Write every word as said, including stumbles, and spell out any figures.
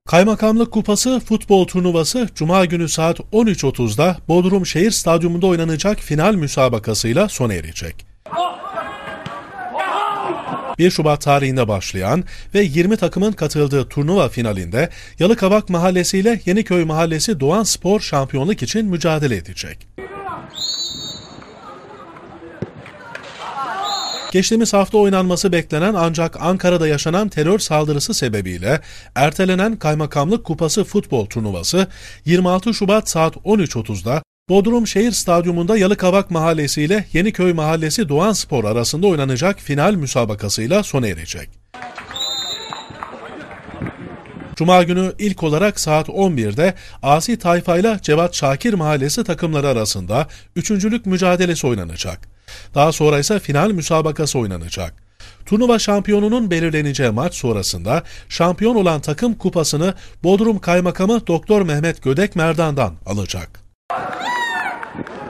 Kaymakamlık Kupası futbol turnuvası Cuma günü saat on üç otuzda Bodrum Şehir Stadyumunda oynanacak final müsabakasıyla sona erecek. bir Şubat tarihinde başlayan ve yirmi takımın katıldığı turnuva finalinde Yalıkavak Mahallesi ile Yeniköy Mahallesi Doğan Spor şampiyonluk için mücadele edecek. Geçtiğimiz hafta oynanması beklenen ancak Ankara'da yaşanan terör saldırısı sebebiyle ertelenen Kaymakamlık Kupası futbol turnuvası yirmi altı Şubat saat on üç otuzda Bodrum Şehir Stadyumunda Yalıkavak Mahallesi ile Yeniköy Mahallesi Doğan Spor arasında oynanacak final müsabakasıyla sona erecek. Cuma günü ilk olarak saat on birde Asi Tayfa ile Cevat Şakir Mahallesi takımları arasında üçüncülük mücadelesi oynanacak. Daha sonra ise final müsabakası oynanacak. Turnuva şampiyonunun belirleneceği maç sonrasında şampiyon olan takım kupasını Bodrum Kaymakamı Doktor Mehmet Gödek Merdan'dan alacak.